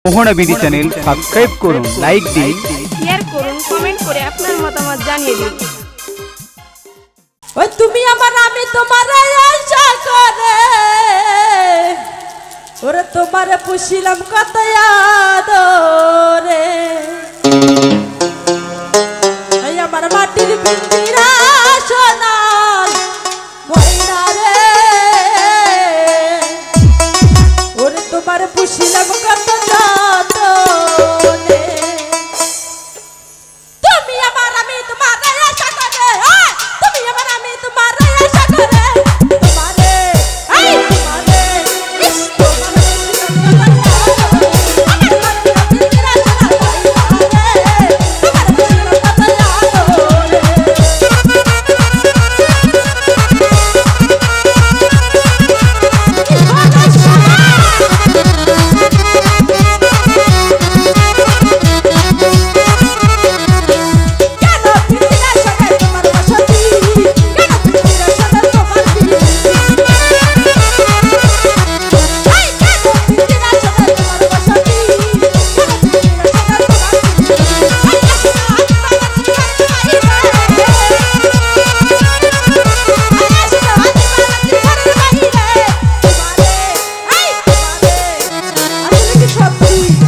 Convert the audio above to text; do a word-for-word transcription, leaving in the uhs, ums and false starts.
মোহনা BD channel subscribe করুন, like দিন, share করুন, কমেন্ট করে আপনার মতামত জানিয়ে দিন। ওই তুমি আমার আমি তোমার আশা করে ওরে তোমারে পুষিলাম কত আদরে এই আমার মাটির পিঞ্জিরা সোনার ময়না রে ওরে তোমারে পুষিলাম কত যতনে তুমি আমার আমি তোমার আশা করে তুমি আমার আমি তোমার আশা করে তোমারে এই তোমারে ইস তোমারে সত্যি